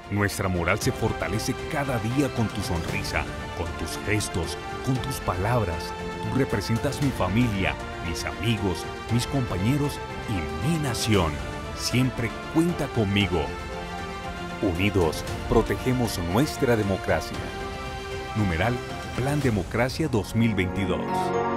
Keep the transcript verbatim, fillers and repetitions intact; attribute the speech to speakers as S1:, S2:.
S1: Nuestra moral se fortalece cada día con tu sonrisa, con tus gestos, con tus palabras. Tú representas mi familia, mis amigos, mis compañeros y mi nación. Siempre cuenta conmigo. Unidos, protegemos nuestra democracia. Numeral Plan Democracia dos mil veintidós.